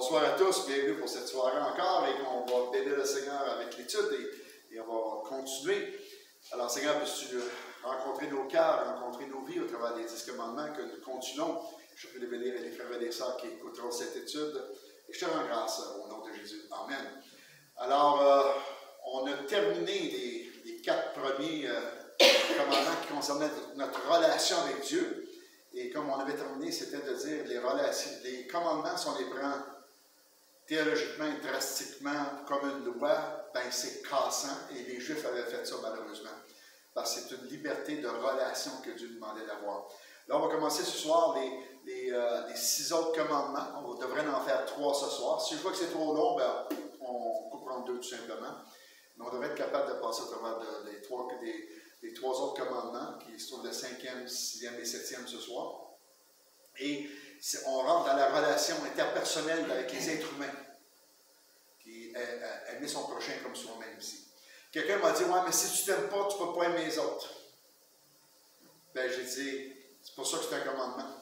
Bonsoir à tous, bienvenue pour cette soirée encore et on va bénir le Seigneur avec l'étude et on va continuer. Alors Seigneur, puisses-tu rencontrer nos cœurs, rencontrer nos vies au travers des 10 commandements que nous continuons. Je prie de bénir les frères et les sœurs qui écouteront cette étude et je te rends grâce au nom de Jésus. Amen. Alors, on a terminé les 4 premiers commandements qui concernaient notre relation avec Dieu. Et comme on avait terminé, c'était de dire les commandements, si on les prend théologiquement et drastiquement comme une loi, ben c'est cassant et les Juifs avaient fait ça malheureusement. Parce que c'est une liberté de relation que Dieu demandait d'avoir. Là, on va commencer ce soir les 6 autres commandements. On devrait en faire 3 ce soir. Si je vois que c'est trop long, ben, on coupera en 2 tout simplement. Mais on devrait être capable de passer au travers des 3 autres commandements, qui se trouvent le 5e, 6e et 7e ce soir. Et on rentre dans la relation interpersonnelle avec les êtres humains, qui aimer son prochain comme soi-même ici. Quelqu'un m'a dit, ouais, mais si tu t'aimes pas, tu ne peux pas aimer les autres. Ben, j'ai dit, c'est pour ça que c'est un commandement.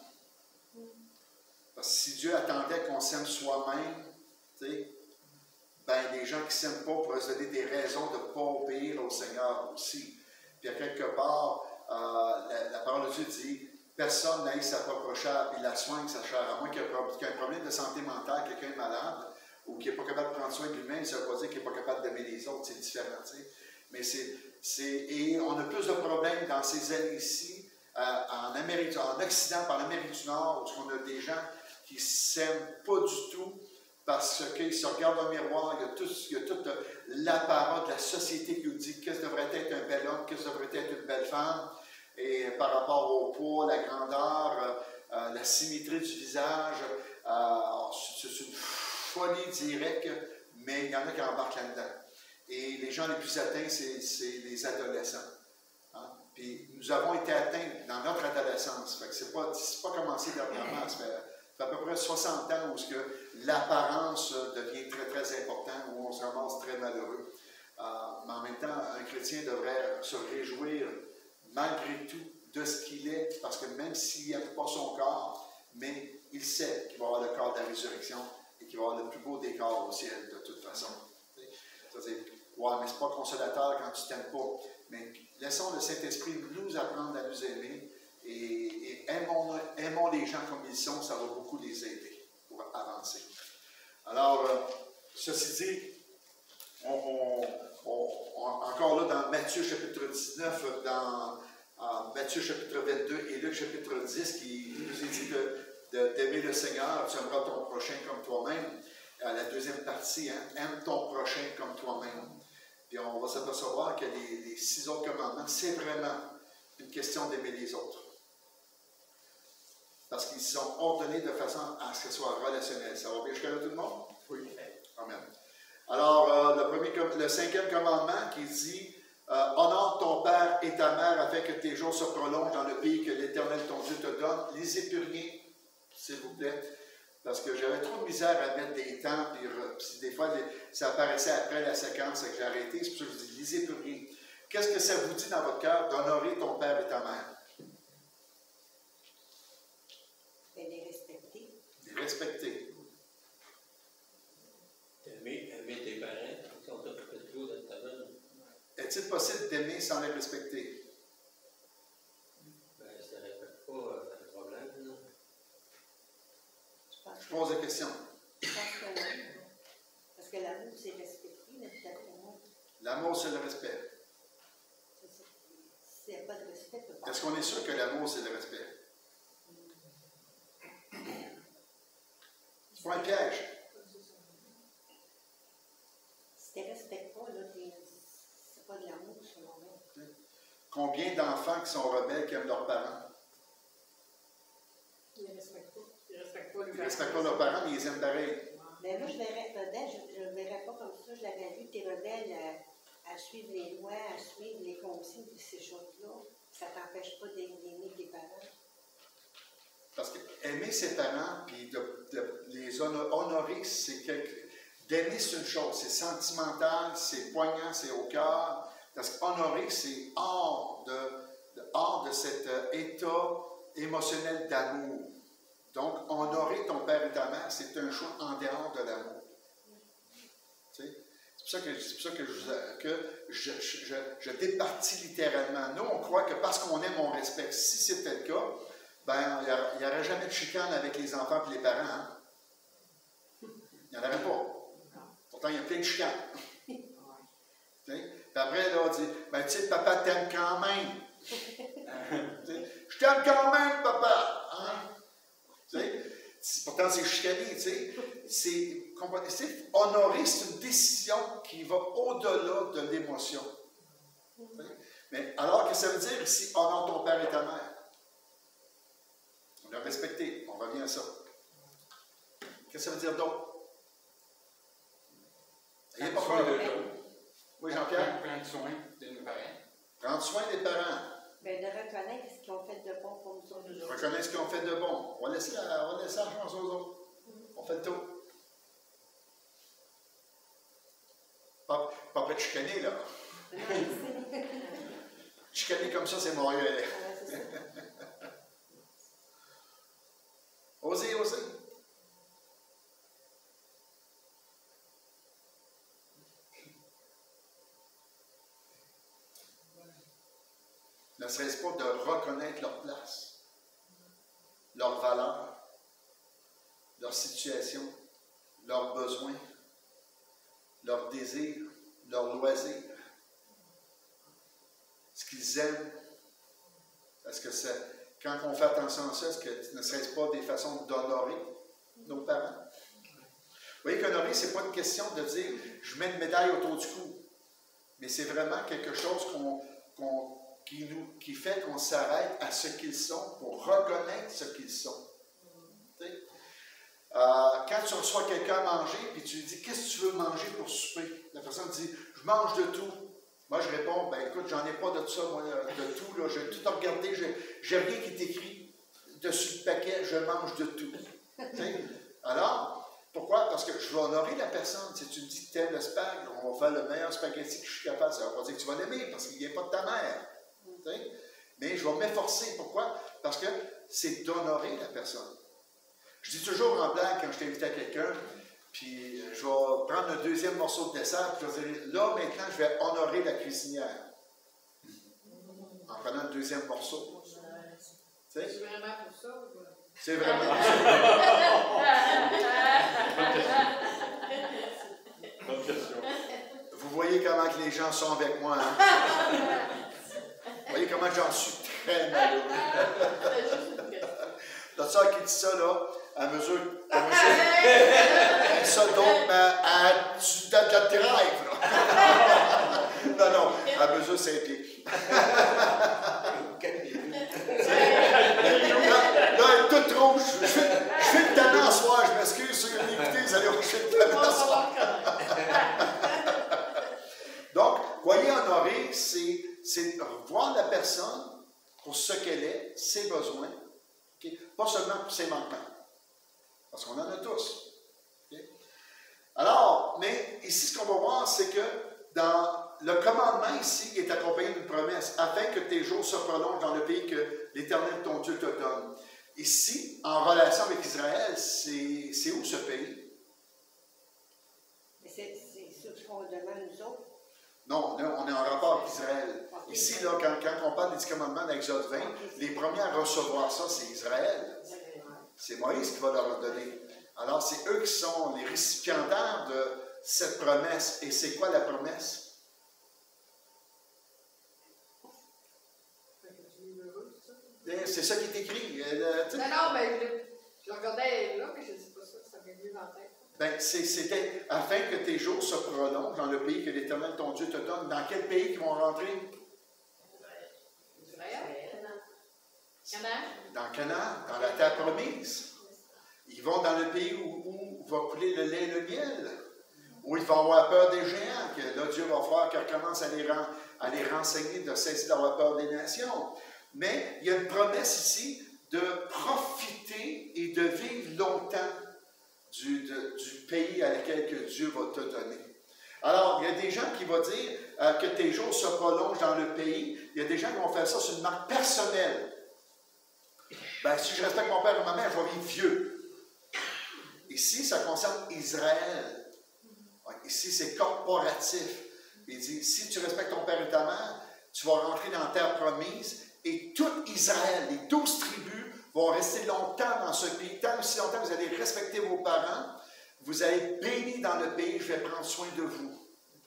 Parce que si Dieu attendait qu'on s'aime soi-même, tu sais, ben, les gens qui ne s'aiment pas pourraient se donner des raisons de ne pas obéir au Seigneur aussi. Puis à quelque part, la parole de Dieu dit, personne n'aille sa propre chair et la soigne sa chair. À moins qu'il y ait un problème de santé mentale, quelqu'un est malade, ou qui n'est pas capable de prendre soin de lui-même, ça ne veut pas dire qu'il n'est pas capable d'aimer les autres, c'est différent. Tu sais. Mais et on a plus de problèmes dans ces années ici, en Occident, par l'Amérique du Nord, où on a des gens qui ne s'aiment pas du tout, parce qu'ils se regardent dans le miroir, il y a toute l'apparat de la société qui nous dit qu'est-ce que devrait être un bel homme, qu'est-ce que devrait être une belle femme, et par rapport au poids, la grandeur, la symétrie du visage, c'est une folie directe, mais il y en a qui embarquent là-dedans. Et les gens les plus atteints, c'est les adolescents. Hein? Puis nous avons été atteints dans notre adolescence. Fait que c'est pas commencé dernièrement, ça fait à peu près 60 ans où l'apparence devient très, très importante, où on se ramasse très malheureux. Mais en même temps, un chrétien devrait se réjouir malgré tout de ce qu'il est, parce que même s'il n'aime pas son corps, mais il sait qu'il va avoir le corps de la résurrection et qu'il va avoir le plus beau des corps au ciel de toute façon. C'est-à-dire, ouais, mais c'est pas consolateur quand tu t'aimes pas. Mais laissons le Saint-Esprit nous apprendre à nous aimer et aimons les gens comme ils sont, ça va beaucoup les aider pour avancer. Alors, ceci dit, encore là dans Matthieu chapitre 19, dans Matthieu chapitre 22 et Luc chapitre 10, qui nous est dit d'aimer le Seigneur, tu aimeras ton prochain comme toi-même. La deuxième partie, hein, aime ton prochain comme toi-même. Puis on va s'apercevoir que les 6 autres commandements, c'est vraiment une question d'aimer les autres. Parce qu'ils sont ordonnés de façon à ce que ce soit relationnel. Ça va bien jusqu'à là tout le monde? Oui. Amen. Alors, le 5e commandement qui dit honore ton père et ta mère afin que tes jours se prolongent dans le pays que l'Éternel ton Dieu te donne. Lisez plus rien, s'il vous plaît. Parce que j'avais trop de misère à mettre des temps, puis des fois, ça apparaissait après la séquence et que j'ai arrêté. C'est pour ça que je dis, lisez plus rien. Qu'est-ce que ça vous dit dans votre cœur d'honorer ton père et ta mère? Les respecter. Les respecter. Aimer tes parents, qui ont occupé de toi dans ta vie. Est-il possible d'aimer sans les respecter? Ben, ça ne répète pas le problème, non? Je pose la question. Je pense que oui. Parce que l'amour, c'est respecter, mais peut-être moi. L'amour, c'est le respect. S'il n'y a pas de respect, peut pas. Est-ce qu'on est sûr que l'amour, c'est le respect? C'est pas un piège. Si tu ne respectes pas, là, c'est pas de l'amour, selon moi. Combien d'enfants qui sont rebelles qui aiment leurs parents? Ils ne respectent pas. Ils ne respectent pas les Ils ne respectent pas leurs parents, mais ils les aiment pareil. Mais moi, je ne verrais pas comme ça. Je l'avais vu, tu es rebelle à suivre les lois, à suivre les consignes de ces choses-là. Ça ne t'empêche pas d'aimer tes parents. Parce qu'aimer ses parents, puis de les honorer, c'est d'aimer, c'est une chose. C'est sentimental, c'est poignant, c'est au cœur. Parce qu'honorer, c'est hors de cet état émotionnel d'amour. Donc, honorer ton père et ta mère, c'est un choix en dehors de l'amour. Tu sais? C'est pour ça que je départis littéralement. Nous, on croit que parce qu'on aime, on respecte. Si c'était le cas, ben, il n'y aurait jamais de chicane avec les enfants et les parents. Hein? Il n'y en aurait pas. Pourtant, il y a plein de chicanes. Puis après, là, on dit, ben, tu sais, papa t'aime quand même. Je t'aime quand même, papa. Hein? Pourtant, c'est chicané, tu sais. Honorer, c'est une décision qui va au-delà de l'émotion. Mais alors, qu'est-ce que ça veut dire ici, honore ton père et ta mère? On a respecté, on revient à ça. Qu'est-ce que ça veut dire d'autre? Ayez pas peur. Oui, Jean-Pierre? Prendre soin de nos parents. Prendre soin des parents. Bien, de reconnaître ce qu'ils ont fait de bon pour nous autres. Reconnaître ce qu'ils ont fait de bon. On va laisser la chance aux autres. On fait le tour. Pas prêt de chicaner, là. Chicaner comme ça, c'est mourir. Osez, osez. Ne serait-ce pas de reconnaître leur place, leur valeur, leur situation, leurs besoins, leurs désirs, leurs loisirs, ce qu'ils aiment. Parce que quand on fait attention à ça, est-ce que ne serait-ce pas des façons d'honorer nos parents? Vous voyez qu'honorer, ce n'est pas une question de dire « je mets une médaille autour du cou », mais c'est vraiment quelque chose qui fait qu'on s'arrête à ce qu'ils sont pour reconnaître ce qu'ils sont. Quand tu reçois quelqu'un à manger, puis tu lui dis « qu'est-ce que tu veux manger pour souper? » La personne dit « je mange de tout. » Moi, je réponds, ben écoute, j'en ai pas de ça, moi, de tout, là. J'ai tout regardé, j'ai rien qui est écrit dessus le paquet, je mange de tout. Alors, pourquoi? Parce que je vais honorer la personne. Si tu me dis que tu aimes le spag, on va faire le meilleur spaghetti que je suis capable. Ça ne veut pas dire que tu vas l'aimer, parce qu'il ne vient pas de ta mère. Mais je vais m'efforcer. Pourquoi? Parce que c'est d'honorer la personne. Je dis toujours en blague, quand je t'invite à quelqu'un, puis je vais prendre un deuxième morceau de dessert, puis je vais dire, là, maintenant, je vais honorer la cuisinière. En prenant le deuxième morceau. C'est vraiment pour ça? Ou... C'est vraiment pour ça. Bonne question. Vous voyez comment que les gens sont avec moi, hein? Vous voyez comment j'en suis très malheureux. La sœur qui dit ça, là, à mesure ça donc tu te drive, là. Non, à mesure 5 pieds. Là, elle est toute rouge. Je fais le talent ce soir, je m'excuse, ceux qui m'écoutez, vous allez voir, je fais le talent ce soir. Donc, voyez, honorer, c'est voir la personne pour ce qu'elle est, ses besoins, okay? Pas seulement pour ses manquements. Parce qu'on en a tous. Okay? Alors, mais ici, ce qu'on va voir, c'est que dans le commandement ici, il est accompagné d'une promesse, afin que tes jours se prolongent dans le pays que l'Éternel, ton Dieu, te donne. Ici, en relation avec Israël, c'est où ce pays? C'est ce qu'on demande nous autres. Non, on est en rapport avec Israël. Ici, là, quand on parle des 10 commandements d'Exode 20, les premiers à recevoir ça, c'est Israël. C'est Moïse qui va leur donner. Alors, c'est eux qui sont les récipiendaires de cette promesse. Et c'est quoi la promesse? C'est ça qui est écrit. Non, mais je regardais là, mais je ne sais pas ça m'est venu en tête. Ben, c'était afin que tes jours se prolongent dans le pays que l'Éternel, ton Dieu, te donne. Dans quel pays ils vont rentrer? Israël? Canaan? Dans Canaan, dans la terre promise. Ils vont dans le pays où va couler le lait et le miel. Où ils vont avoir peur des géants. Que là, Dieu va faire qu'ils recommencent à les renseigner, de cesser d'avoir peur des nations. Mais il y a une promesse ici de profiter et de vivre longtemps du pays à lequel que Dieu va te donner. Alors, il y a des gens qui vont dire que tes jours se prolongent dans le pays. Il y a des gens qui vont faire ça sur une marque personnelle. ben, si je respecte mon père et ma mère, je vais vivre vieux. Ici, ça concerne Israël. Ici, c'est corporatif. Il dit, si tu respectes ton père et ta mère, tu vas rentrer dans la terre promise et tout Israël, les 12 tribus, vont rester longtemps dans ce pays. Tant aussi longtemps que vous allez respecter vos parents, vous allez être bénis dans le pays, je vais prendre soin de vous.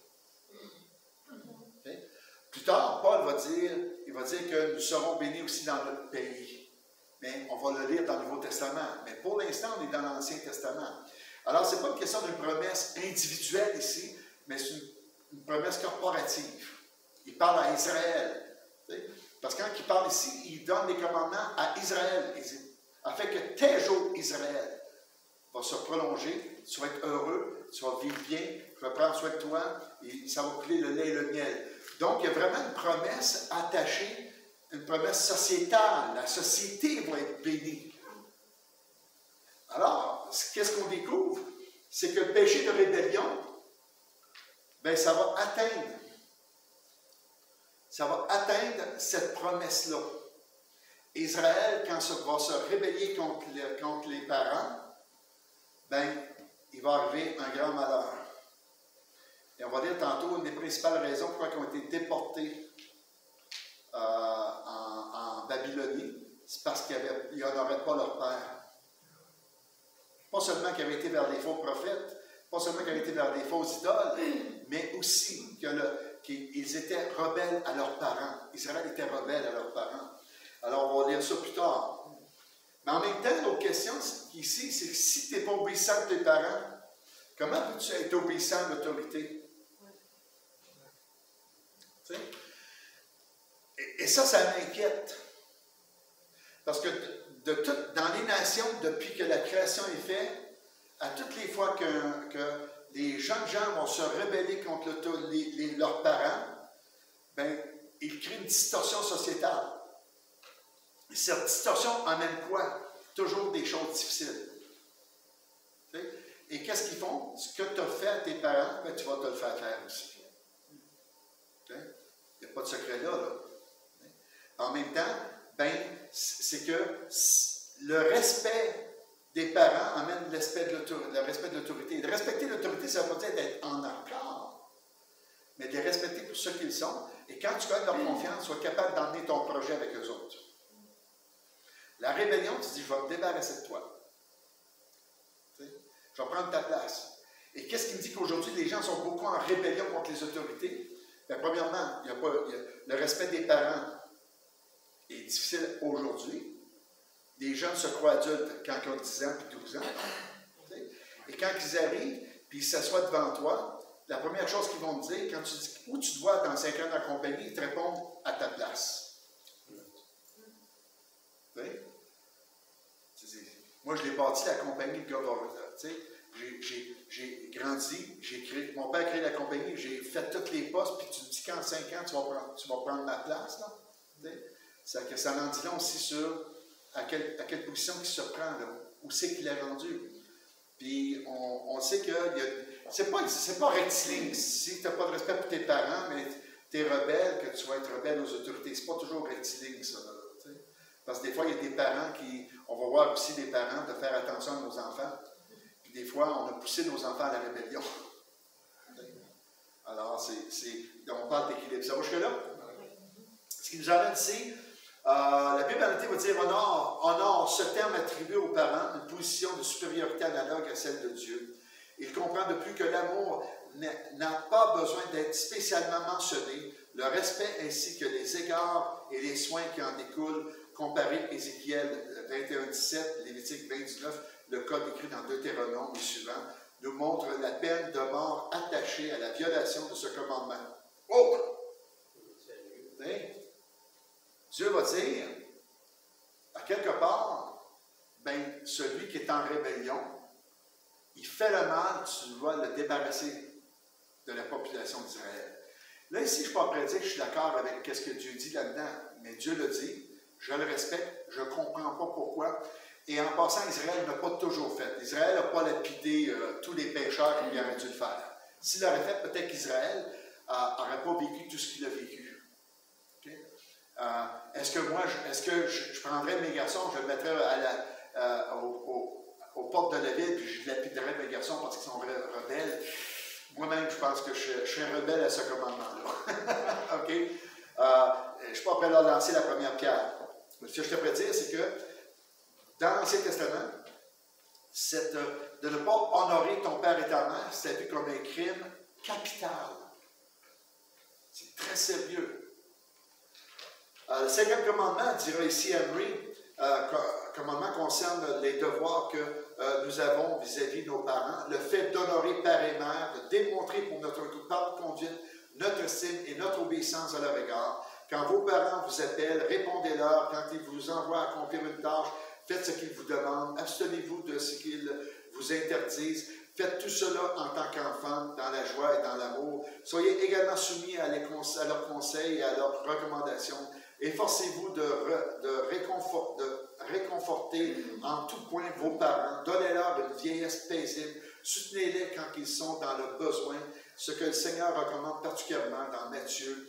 Okay? Plus tard, Paul va dire, il va dire que nous serons bénis aussi dans notre pays. Mais on va le lire dans le Nouveau Testament. Mais pour l'instant, on est dans l'Ancien Testament. Alors, ce n'est pas une question d'une promesse individuelle ici, mais c'est une promesse corporative. Il parle à Israël. Parce que quand il parle ici, il donne des commandements à Israël. Il dit, afin que tes jours, Israël, va se prolonger, tu vas être heureux, tu vas vivre bien, je vais prendre soin de toi, et ça va couler le lait et le miel. Donc, il y a vraiment une promesse attachée, une promesse sociétale. La société va être bénie. Alors, qu'est-ce qu'on découvre? C'est que le péché de rébellion, bien, ça va atteindre cette promesse-là. Israël, quand il va se rébeller contre les parents, bien, il va arriver un grand malheur. Et on va dire tantôt, une des principales raisons pourquoi ils ont été déportés en Babylonie, c'est parce qu'ils n'honoraient pas leur père. Pas seulement qu'ils avaient été vers des faux prophètes, pas seulement qu'ils avaient été vers des fausses idoles, mais aussi qu'ils étaient rebelles à leurs parents. Israël était rebelle à leurs parents. Alors, on va lire ça plus tard. Mais en même temps, l'autre question ici, c'est que si tu n'es pas obéissant de tes parents, comment peux-tu être obéissant à l'autorité? Tu sais? Et ça m'inquiète. Parce que dans les nations, depuis que la création est faite, à toutes les fois que les jeunes gens vont se rebeller contre leurs parents, ben, ils créent une distorsion sociétale. Et cette distorsion amène quoi? Toujours des choses difficiles. Okay? Et qu'est-ce qu'ils font? Ce que tu as fait à tes parents, ben, tu vas te le faire faire aussi. Okay? Il n'y a pas de secret là. En même temps, ben, c'est que le respect des parents amène le respect de l'autorité. De respecter l'autorité, ça veut dire d'être en accord, mais de les respecter pour ce qu'ils sont. Et quand tu gagnes leur confiance, sois capable d'emmener ton projet avec eux autres. La rébellion, tu dis, je vais me débarrasser de toi. Tu sais, je vais prendre ta place. Et qu'est-ce qui me dit qu'aujourd'hui, les gens sont beaucoup en rébellion contre les autorités? Bien, premièrement, le respect des parents est difficile aujourd'hui. Les jeunes se croient adultes quand ils ont 10 ans et 12 ans. Tu sais, et quand ils arrivent, puis ils s'assoient devant toi, la première chose qu'ils vont te dire, quand tu dis où tu te vois dans 5 ans dans la compagnie, ils te répondent à ta place. Tu sais? Moi, je l'ai bâti la compagnie de Gavard. Tu sais, j'ai grandi, mon père a créé la compagnie, j'ai fait tous les postes, puis tu me dis qu'en 5 ans, tu vas prendre ma place. Là. Tu sais? Ça en dit long aussi sur à quelle position il se prend, là, où c'est qu'il est rendu. Puis on sait que c'est pas rectiligne. Si tu n'as pas de respect pour tes parents, mais tu es rebelle, que tu vas être rebelle aux autorités. C'est pas toujours rectiligne, ça. Là, parce que des fois, il y a des parents on va voir aussi des parents de faire attention à nos enfants. Puis des fois, on a poussé nos enfants à la rébellion. Alors, on parle d'équilibre. Ça va jusque-là? Ce qui nous amène ici, la Bible va dire honore ce terme attribué aux parents, une position de supériorité analogue à celle de Dieu. Il comprend de plus que l'amour n'a pas besoin d'être spécialement mentionné, le respect ainsi que les égards et les soins qui en découlent, comparé Ézéchiel 21:17, Lévitique 20:19, le code écrit dans Deutéronome et suivant, nous montre la peine de mort attachée à la violation de ce commandement. Oh! Dieu va dire, à quelque part, ben, celui qui est en rébellion, il fait le mal, tu dois le débarrasser de la population d'Israël. Là, ici, je ne suis pas prêt à dire que je suis d'accord avec ce que Dieu dit là-dedans, mais Dieu le dit, je le respecte, je ne comprends pas pourquoi. Et en passant, Israël n'a pas toujours fait. Israël n'a pas lapidé tous les pécheurs comme il aurait dû le faire. S'il l'aurait fait, peut-être qu'Israël n'aurait pas vécu tout ce qu'il a vécu. Okay? est-ce que je prendrais mes garçons, je les mettrais aux portes de la ville, puis je lapiderais mes garçons parce qu'ils sont rebelles? Moi-même, je pense que je suis un rebelle à ce commandement-là. OK? Je ne suis pas prêt à leur lancer la première pierre. Ce que je te peux dire, c'est que dans l'Ancien Testament, de ne pas honorer ton père et ta mère, c'est vu comme un crime capital. C'est très sérieux. Le 5e commandement, dira ici Henry, commandement concerne les devoirs que nous avons vis-à-vis de nos parents, le fait d'honorer père et mère, de démontrer pour notre conduite notre estime et notre obéissance à leur égard. Quand vos parents vous appellent, répondez-leur. Quand ils vous envoient accomplir une tâche, faites ce qu'ils vous demandent. Abstenez-vous de ce qu'ils vous interdisent. Faites tout cela en tant qu'enfants, dans la joie et dans l'amour. Soyez également soumis à leurs conseils et à leurs recommandations. Efforcez-vous de réconforter en tout point vos parents. Donnez-leur une vieillesse paisible. Soutenez-les quand ils sont dans le besoin. Ce que le Seigneur recommande particulièrement dans Matthieu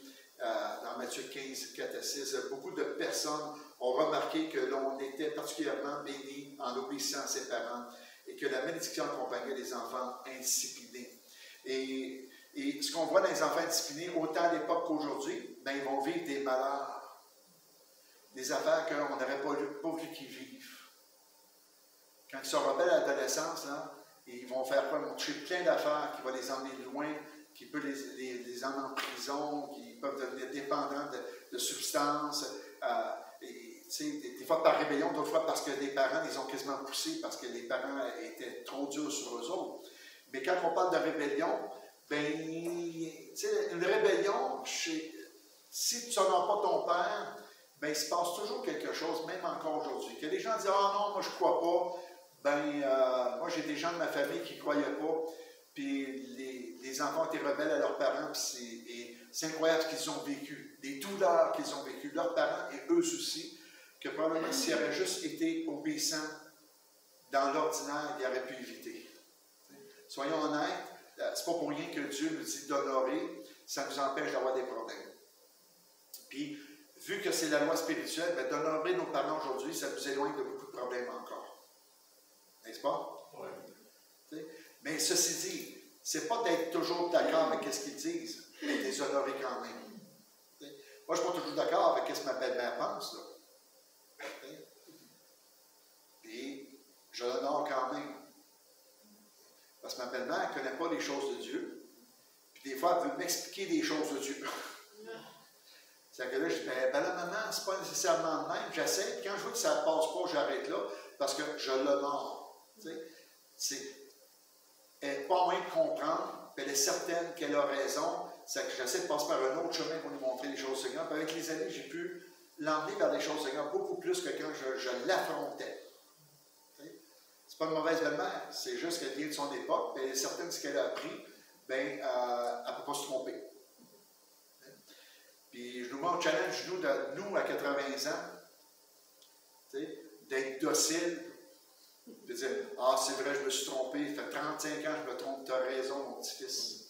15, 4 à 6. Beaucoup de personnes ont remarqué que l'on était particulièrement béni en obéissant à ses parents et que la bénédiction accompagnait les enfants indisciplinés. Et ce qu'on voit dans les enfants indisciplinés, autant à l'époque qu'aujourd'hui, ben, ils vont vivre des malheurs, des affaires qu'on n'aurait pas voulu qu'ils vivent. Quand ils sont rebelles à l'adolescence, là, ils vont faire quoi? Ils vont toucher plein d'affaires qui vont les emmener loin, qui peuvent les emmener en prison, qui peuvent devenir dépendants de substances. Des fois par rébellion, d'autres fois parce que les parents les ont quasiment poussés, parce que les parents étaient trop durs sur eux autres. Mais quand on parle de rébellion, ben, une rébellion, si tu n'honores pas ton père, ben, il se passe toujours quelque chose, même encore aujourd'hui. Que les gens disent « Ah non, moi je ne crois pas », ben, moi j'ai des gens de ma famille qui ne croyaient pas, puis les enfants étaient rebelles à leurs parents, puis c'est incroyable ce qu'ils ont vécu, les douleurs qu'ils ont vécues, leurs parents et eux aussi, que probablement s'ils auraient juste été obéissants dans l'ordinaire, ils auraient pu éviter. Soyons honnêtes, c'est pas pour rien que Dieu nous dit d'honorer, ça nous empêche d'avoir des problèmes. Puis, vu que c'est la loi spirituelle, ben, d'honorer nos parents aujourd'hui, ça nous éloigne de beaucoup de problèmes encore. N'est-ce pas? Oui. Mais ceci dit, c'est pas d'être toujours d'accord avec ce qu'ils disent, mais de les honorer quand même. T'sais? Moi, je ne suis pas toujours d'accord avec ce que ma belle-mère pense, là. Puis, je l'honore quand même. Parce que ma belle-mère ne connaît pas les choses de Dieu. Puis des fois, elle veut m'expliquer des choses de Dieu. C'est que là, je dis, ben là, maman, c'est pas nécessairement le même. J'essaie, puis quand je vois que ça ne passe pas, j'arrête là, parce que je l'honore. Elle n'est pas moyen de comprendre, puis elle est certaine qu'elle a raison. C'est que j'essaie de passer par un autre chemin pour lui montrer les choses du Seigneur. Puis avec les années, j'ai pu l'emmener vers les choses du Seigneur beaucoup plus que quand je l'affrontais. C'est pas une mauvaise belle-mère, c'est juste qu'elle vient de son époque, puis elle est certaine de ce qu'elle a appris, ben, elle ne peut pas se tromper. Puis je nous mets au challenge, nous, à 80 ans, d'être docile, de dire « Ah, c'est vrai, je me suis trompé, ça fait 35 ans que je me trompe, tu as raison, mon petit-fils.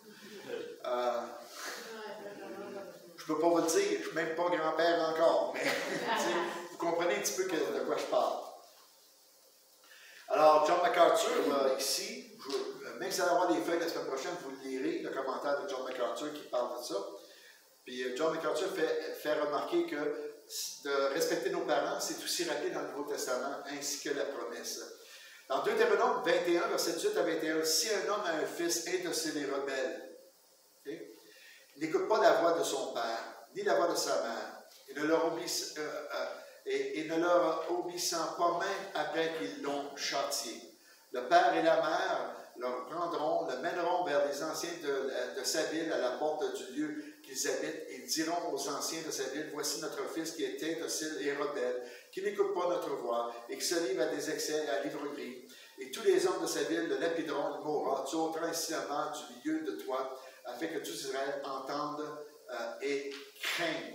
Je ne peux pas vous le dire, je ne suis même pas grand-père encore, mais vous comprenez un petit peu de quoi je parle. Alors, John MacArthur, ici, même si vous allez avoir des feuilles la semaine prochaine, vous le lirez, le commentaire de John MacArthur qui parle de ça. Puis John MacArthur fait remarquer que de respecter nos parents, c'est aussi rappelé dans le Nouveau Testament, ainsi que la promesse. Dans Deutéronome 21, verset 18 à 21, « Si un homme a un fils indocile et rebelle, okay, il n'écoute pas la voix de son père, ni la voix de sa mère, et ne leur obéissant pas même après qu'ils l'ont châtié. Le père et la mère le mèneront vers les anciens de sa ville à la porte du lieu qu'ils habitent et diront aux anciens de sa ville, voici notre fils qui est indocile et rebelle, qui n'écoute pas notre voix et qui se livre à des excès et à l'ivrerie. Et tous les hommes de sa ville le lapideront, il mourra. Tu ôteras ainsi la mort du milieu de toi, afin que tout Israël entende et craigne.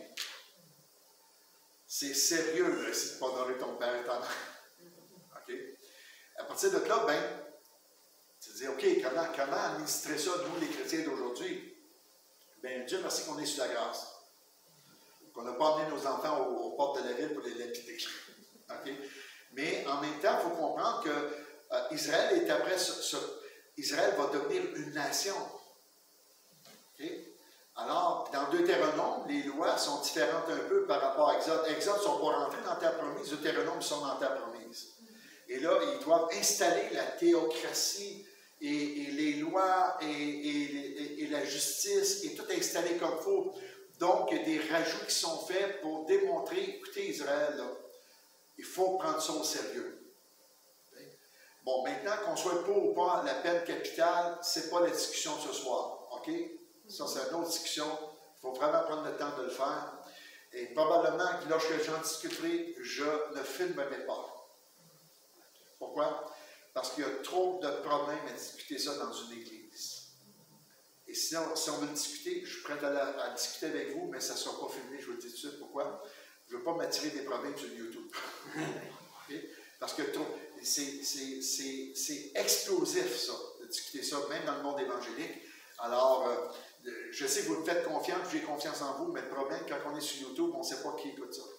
C'est sérieux, là, si tu ne pas honorer ton père et ta mère. OK? À partir de là, ben, tu te dis, OK, comment administrer ça, nous, les chrétiens d'aujourd'hui? Bien, Dieu merci qu'on est sous la grâce. qu'on n'a pas amené nos enfants aux portes de la ville pour les lapider. Okay? Mais en même temps, il faut comprendre que Israël est après Israël va devenir une nation. Okay? Alors, dans Deutéronome, les lois sont différentes un peu par rapport à Exode. Exode ne sont pas rentrés dans la terre promise, Deutéronome sont dans la terre promise. Et là, ils doivent installer la théocratie et les lois et la justice, et tout installé comme il faut. Donc, il y a des rajouts qui sont faits pour démontrer, écoutez Israël, là, il faut prendre ça au sérieux. Bon, maintenant, qu'on soit pour ou pas la peine capitale, ce n'est pas la discussion de ce soir. OK? Ça, c'est une autre discussion. Il faut vraiment prendre le temps de le faire. Et probablement que lorsque j'en discuterai, je ne filmerai pas. Pourquoi? Parce qu'il y a trop de problèmes à discuter ça dans une église. Et si on veut discuter, je suis prêt à discuter avec vous, mais ça ne sera pas filmé, je vous le dis tout de suite. Pourquoi? Je ne veux pas m'attirer des problèmes sur YouTube. Okay? Parce que c'est explosif, ça, de discuter ça, même dans le monde évangélique. Alors, je sais que vous me faites confiance, j'ai confiance en vous, mais le problème, quand on est sur YouTube, on ne sait pas qui écoute ça.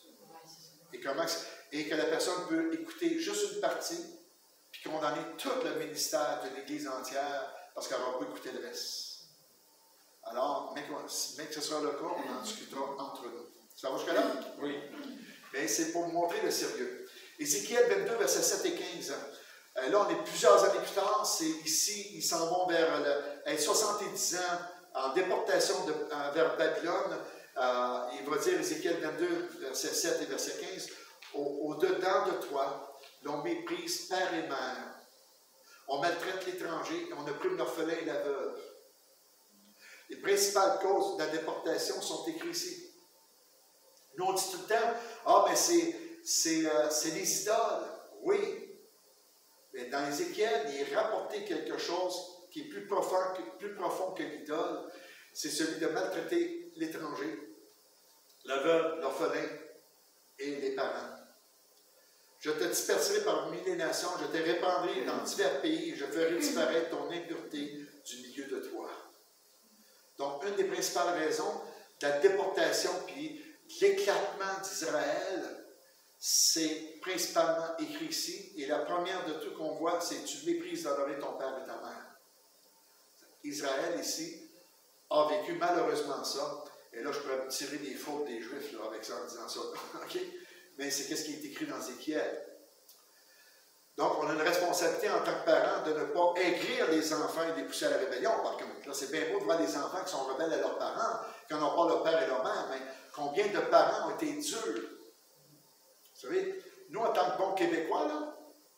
Et que la personne peut écouter juste une partie, puis condamner tout le ministère de l'Église entière, parce qu'elle n'aura pas écouté le reste. Alors, mais que ce sera le cas, on en discutera entre nous. Ça va jusque-là? Oui. Mais c'est pour montrer le sérieux. Ézéchiel 22, versets 7 et 15. Là, on est plusieurs années plus tard. C'est ici, ils s'en vont vers 70 ans en déportation vers Babylone. Il va dire, Ézéchiel 22, verset 7 et verset 15, au-dedans de toi, l'on méprise père et mère. On maltraite l'étranger et on opprime l'orphelin et la veuve. Les principales causes de la déportation sont écrites ici. Nous, on dit tout le temps, ah, mais c'est les idoles. Oui. Mais dans Ézéchiel, il est rapporté quelque chose qui est plus profond que l'idole. C'est celui de maltraiter l'étranger, la veuve, l'orphelin et les parents. Je te disperserai parmi les nations, je te répandrai dans divers pays, et je ferai disparaître ton impureté du milieu de toi. Donc, une des principales raisons de la déportation puis l'éclatement d'Israël, c'est principalement écrit ici. Et la première de tout qu'on voit, c'est « Tu méprises d'honorer ton père et ta mère ». Israël, ici, a vécu malheureusement ça. Et là, je pourrais me tirer des fautes des Juifs là, avec ça, en disant ça. Okay? Mais c'est ce qui est écrit dans Ézéchiel. Donc, on a une responsabilité en tant que parents de ne pas aigrir les enfants et les pousser à la rébellion, par contre. Là, c'est bien beau de voir des enfants qui sont rebelles à leurs parents, qui n'ont pas leur père et leur mère, mais combien de parents ont été durs? Vous savez, nous, en tant que bons Québécois, là,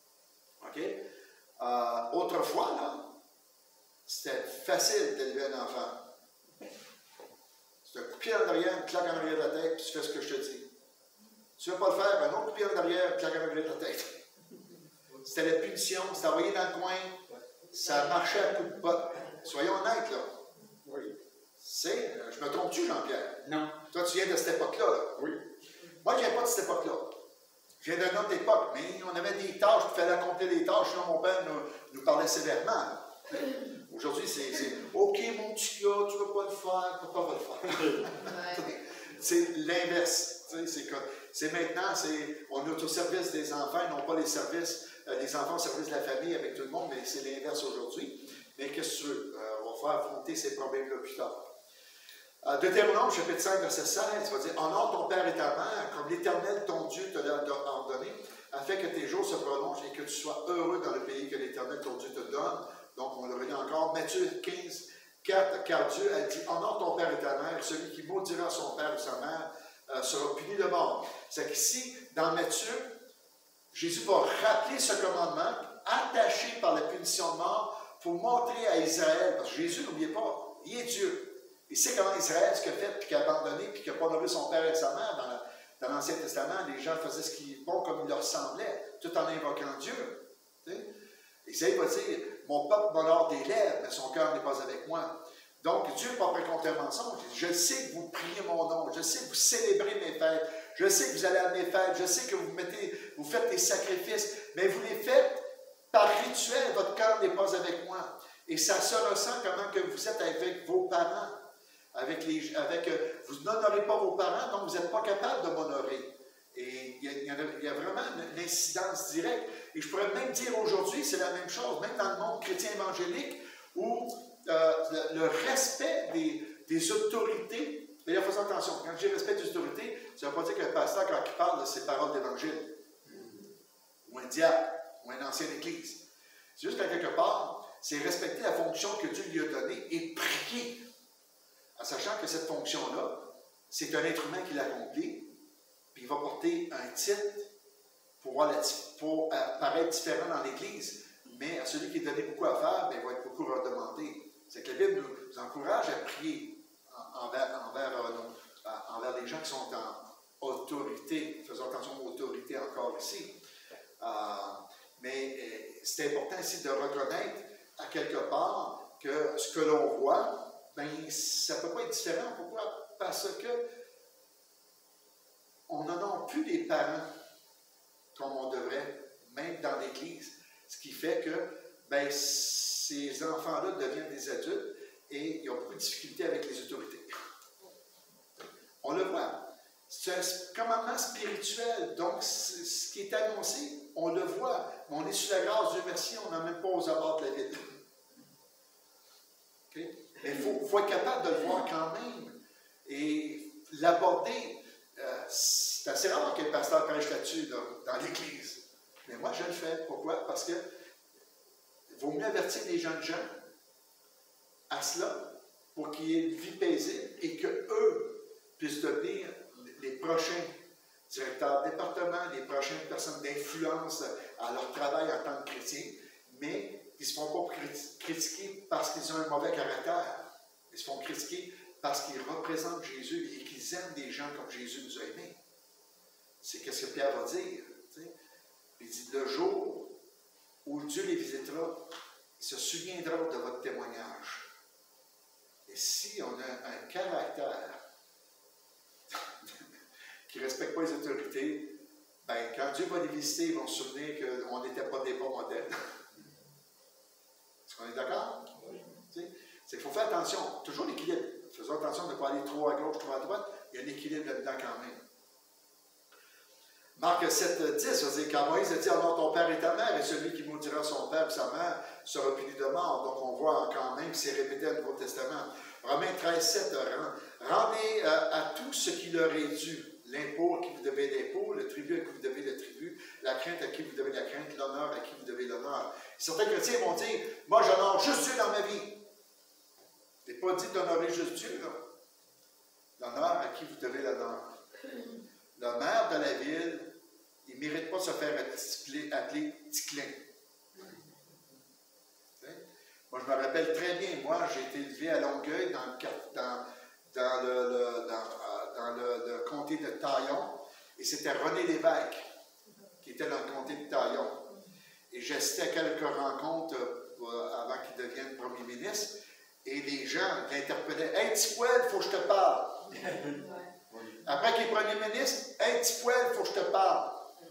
OK, autrefois, là, c'était facile d'élever un enfant. C'est un coup de pied en arrière, une claque en arrière de la tête, puis tu fais ce que je te dis. Tu ne veux pas le faire, un autre coup de pied en arrière, une claque en arrière de la tête. C'était la punition, c'était envoyé dans le coin, ça marchait à coups de botte. Soyons honnêtes, là. Oui. Je me trompe-tu, Jean-Pierre? Non. Toi, tu viens de cette époque-là, là. Oui. Moi, je ne viens pas de cette époque-là. Je viens d'une autre époque, mais on avait des tâches, il fallait accomplir les tâches, sinon mon père nous parlait sévèrement. Aujourd'hui, c'est « OK, mon petit gars, tu ne veux pas le faire, papa va le faire. » C'est l'inverse. C'est maintenant, on est au service des enfants, non pas les enfants au service de la famille avec tout le monde, mais c'est l'inverse aujourd'hui. Mais qu'est-ce que tu veux? On va faire affronter ces problèmes-là plus tard. Deutéronome, chapitre 5, verset 16, va dire « Honore ton père et ta mère, comme l'Éternel, ton Dieu, te l'a ordonné, afin que tes jours se prolongent et que tu sois heureux dans le pays que l'Éternel, ton Dieu, te donne. » Donc, on le relit encore. Matthieu 15, 4, car Dieu a dit « Honore ton père et ta mère, celui qui maudira son père ou sa mère sera puni de mort. » C'est qu'ici, dans Matthieu, Jésus va rappeler ce commandement, attaché par la punition de mort, pour montrer à Israël, parce que Jésus, n'oubliez pas, il est Dieu. Il sait comment Israël, ce qu'il a fait, puis qu'il a abandonné, puis qu'il n'a pas honoré son père et sa mère. Dans l'Ancien Testament, les gens faisaient ce qui est bon comme il leur semblait, tout en invoquant Dieu. Isaïe va dire, mon peuple m'honore des lèvres, mais son cœur n'est pas avec moi. Donc, Dieu n'est pas prêt contre un mensonge. Je sais que vous priez mon nom, je sais que vous célébrez mes fêtes, je sais que vous allez à mes fêtes, je sais que vous faites des sacrifices, mais vous les faites par rituel, votre cœur n'est pas avec moi. Et ça se ressent comment que vous êtes avec vos parents. Vous n'honorez pas vos parents, donc vous n'êtes pas capable de m'honorer. Et il y a vraiment une incidence directe. Et je pourrais même dire aujourd'hui, c'est la même chose, même dans le monde chrétien évangélique, où le respect des autorités, d'ailleurs, faisons attention, quand je dis respect des autorités, ça ne veut pas dire que le pasteur, quand il parle de ses paroles d'évangile, ou un diable, ou un ancien église. C'est juste qu'à quelque part, c'est respecter la fonction que Dieu lui a donnée et prier, en sachant que cette fonction-là, c'est un être humain qui l'accomplit, puis il va porter un titre pour paraître différent dans l'Église, mais à celui qui est donné beaucoup à faire, bien, il va être beaucoup redemandé. C'est que la Bible nous encourage à prier envers les gens qui sont en autorité. Faisons attention aux autorités encore ici. Mais c'est important ici de reconnaître à quelque part que ce que l'on voit, bien, ça ne peut pas être différent. Pourquoi? Parce que on n'en a plus des parents comme on devrait, même dans l'Église. Ce qui fait que bien, ces enfants-là deviennent des adultes et ils ont beaucoup de difficultés avec les autorités. On le voit. C'est un commandement spirituel. Donc, ce qui est annoncé, on le voit. Mais on est sous la grâce, Dieu merci, on n'a même pas aux abords de la ville. Okay? Mais il faut être capable de le voir quand même. Et l'aborder, c'est assez rare qu'un pasteur prêche là-dessus dans l'Église. Mais moi, je le fais. Pourquoi? Parce que il vaut mieux avertir les jeunes gens à cela pour qu'il y ait une vie paisible et qu'eux puissent devenir les prochains directeurs de département, les prochaines personnes d'influence à leur travail en tant que chrétiens, mais ils ne se font pas critiquer parce qu'ils ont un mauvais caractère. Ils se font critiquer parce qu'ils représentent Jésus et qu'ils aiment des gens comme Jésus nous a aimés. C'est ce que Pierre va dire. T'sais. Il dit, le jour où Dieu les visitera, il se souviendra de votre témoignage. Et si on a un caractère qui ne respecte pas les autorités, ben, quand Dieu va les visiter, ils vont se souvenir qu'on n'était pas des bons modèles. Est-ce qu'on est d'accord? Oui. C'est qu'il faut faire attention, toujours l'équilibre. Faisons attention de ne pas aller trop à gauche, trop à droite. Il y a un équilibre là-dedans quand même. Marc 7, 10 va dire, quand Moïse a dit, honore ton père et ta mère, et celui qui maudira son père et sa mère sera puni de mort. Donc on voit quand même que c'est répété dans le Nouveau Testament. Romains 13, 7, rendez à tout ce qui leur est dû. L'impôt à qui vous devez l'impôt, le tribut à qui vous devez le tribut, la crainte à qui vous devez la crainte, l'honneur à qui vous devez l'honneur. Certains chrétiens vont dire, moi j'honore juste Dieu dans ma vie. Je n'ai pas dit d'honorer juste Dieu, là. L'honneur à qui vous devez l'honneur. Le maire de la ville, il ne mérite pas de se faire appeler Ticlin. Moi, je me rappelle très bien, moi, j'ai été élevé à Longueuil dans le comté de Taillon, et c'était René Lévesque qui était dans le comté de Taillon. Et j'assistais à quelques rencontres avant qu'il devienne premier ministre, et les gens l'interpellaient. « Hey, petit poil, il faut que je te parle. » Après qu'il est premier ministre, « Hey, petit poil, il faut que je te parle. »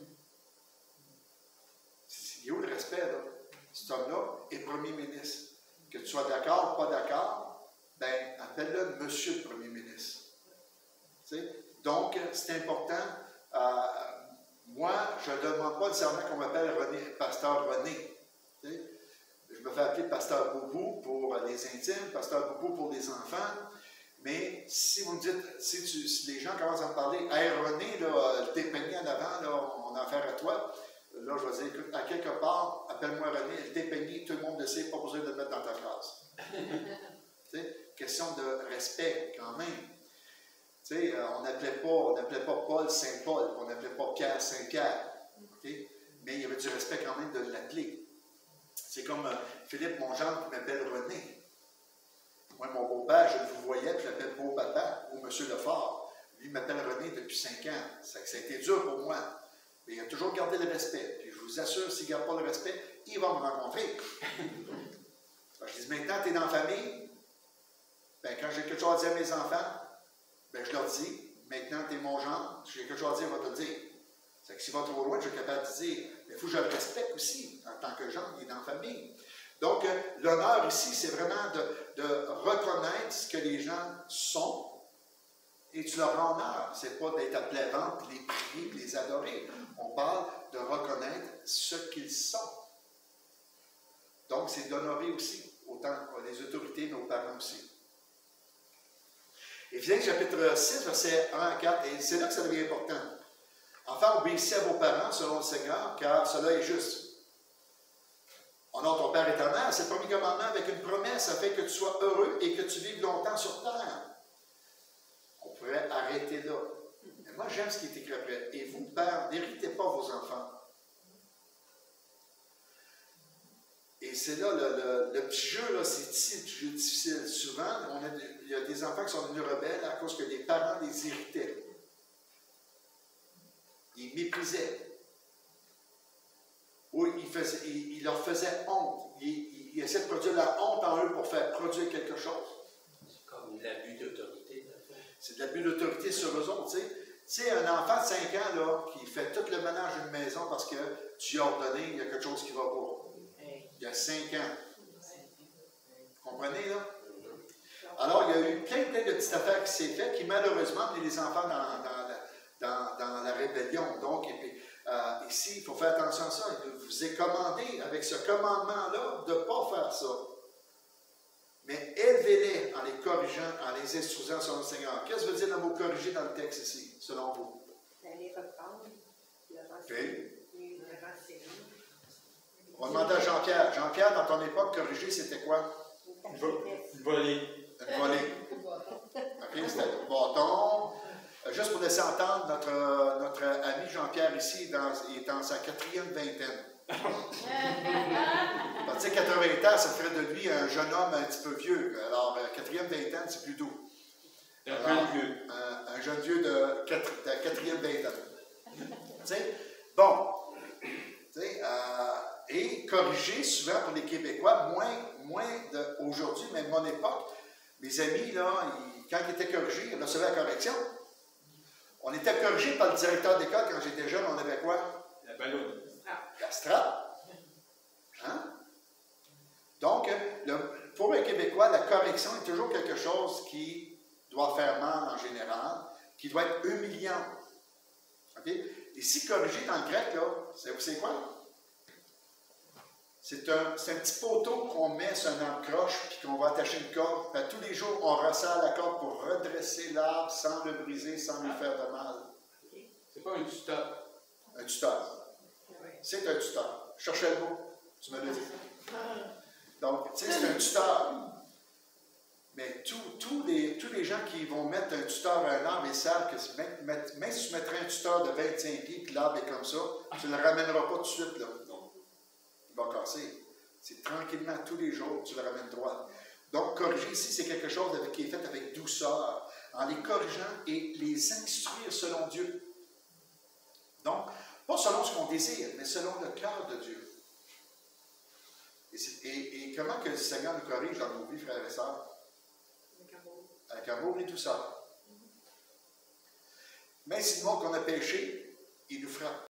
Il y a où le respect, là? Cet homme-là est premier ministre. Que tu sois d'accord ou pas d'accord, ben appelle-le monsieur le premier ministre. Tu sais? Donc, c'est important. Moi, je ne demande pas nécessairement qu'on m'appelle pasteur René. Tu sais? Je me fais appeler pasteur Boubou pour les intimes, pasteur Boubou pour les enfants. Mais si vous me dites, si les gens commencent à me parler, hey René, là, t'es peigné en avant, là, on a affaire à toi. Là, je vais dire, écoute, à quelque part, appelle-moi René, elle t'est peignée, tout le monde le sait, pas besoin de le mettre dans ta phrase. Question de respect, quand même. On n'appelait pas Paul Saint-Paul, on n'appelait pas Pierre Saint-Pierre. Okay? Mais il y avait du respect quand même de l'appeler. C'est comme Philippe, mon gendre, qui m'appelle René. Moi, mon beau-père, je le voyais, puis je l'appelle beau-papa, ou Monsieur Lefort. Lui, il m'appelle René depuis 5 ans. Ça a été dur pour moi. Mais il a toujours gardé le respect. Puis je vous assure, s'il ne garde pas le respect, il va me rencontrer. Je dis, maintenant, tu es dans la famille. Ben, quand j'ai quelque chose à dire à mes enfants, ben, je leur dis, maintenant, tu es mon genre, si j'ai quelque chose à dire, il va te le dire. C'est que s'il va trop loin, je suis capable de dire, mais il faut que je le respecte aussi, en tant que genre, il est dans la famille. Donc, l'honneur ici, c'est vraiment de reconnaître ce que les gens sont et tu leur rends honneur. Ce n'est pas d'être à plein ventre, les prier, les adorer. On parle de reconnaître ce qu'ils sont. Donc, c'est d'honorer aussi, autant les autorités, nos parents aussi. Éphésiens chapitre 6, versets 1 à 4, et c'est là que ça devient important. Enfants, obéissez à vos parents selon le Seigneur, car cela est juste. Honore ton Père éternel, c'est le premier commandement avec une promesse afin que tu sois heureux et que tu vives longtemps sur terre. On pourrait arrêter là. Mais moi, j'aime ce qui est écrit après. Et vous, pères, n'héritez pas vos enfants. Et c'est là, le petit jeu, là, c'est ici le petit jeu difficile. Souvent, il y a des enfants qui sont devenus rebelles à cause que les parents les irritaient. Ils méprisaient. Ou ils leur faisaient honte. Ils essaient de produire la honte en eux pour faire produire quelque chose. C'est comme de l'abus d'autorité. C'est de l'abus d'autorité sur eux autres, tu sais. Tu sais, un enfant de 5 ans, là, qui fait tout le ménage d'une maison parce que tu lui as ordonné, il y a quelque chose qui ne va pas. Il y a 5 ans. Vous comprenez, là? Alors, il y a eu plein de petites affaires qui s'est faites qui, malheureusement, ont mis les enfants dans la rébellion. Donc, ici, il faut faire attention à ça. Il vous est commandé, avec ce commandement-là, de ne pas faire ça. Mais élevez-les en les corrigeant, en les instruisant selon le Seigneur. Qu'est-ce que veut dire le mot corriger dans le texte ici, selon vous? D'aller reprendre, le renseigner. On va demander à Jean-Pierre. Jean-Pierre, dans ton époque, corriger, c'était quoi? Voler. Une volée. OK, c'était le bâton. Juste pour laisser entendre, notre ami Jean-Pierre ici, il est dans sa 4e vingtaine. Tu sais, 80 ans, ça ferait de lui un jeune homme un petit peu vieux. Alors, 4e vingtaine, c'est plus doux. Un jeune vieux de 4e vingtaine. Tu sais, bon. Tu sais, et corriger, souvent pour les Québécois, moins d'aujourd'hui, même mon époque, mes amis, là, quand ils étaient corrigés, ils recevaient la correction. On était corrigés par le directeur d'école quand j'étais jeune, on avait quoi? La ballonne. La strap. Hein? Donc, pour un Québécois, la correction est toujours quelque chose qui doit faire mal en général, qui doit être humiliant. Okay? Ici, corriger dans le grec, là, vous savez quoi? C'est un petit poteau qu'on met sur un arbre-croche puis qu'on va attacher une corde. Puis tous les jours, on resserre la corde pour redresser l'arbre sans le briser, sans lui faire de mal. C'est pas un tuteur. Un tuteur. C'est un tuteur. Je cherchais le mot. Tu me l'as dit. Donc, tu sais, c'est un tuteur. Mais tous les gens qui vont mettre un tuteur à un arbre, ils savent que même si tu mettrais un tuteur de 25 pieds et que l'arbre est comme ça, tu ne le ramèneras pas tout de suite, là. Il va casser. C'est tranquillement, tous les jours, tu le ramènes droit. Donc, corriger ici, c'est quelque chose qui est fait avec douceur, en les corrigeant et les instruire selon Dieu. Donc, pas selon ce qu'on désire, mais selon le cœur de Dieu. Et comment que le Seigneur nous corrige dans nos vies, frères et sœurs? Avec amour et douceur. Mais sinon qu'on a péché, il nous frappe.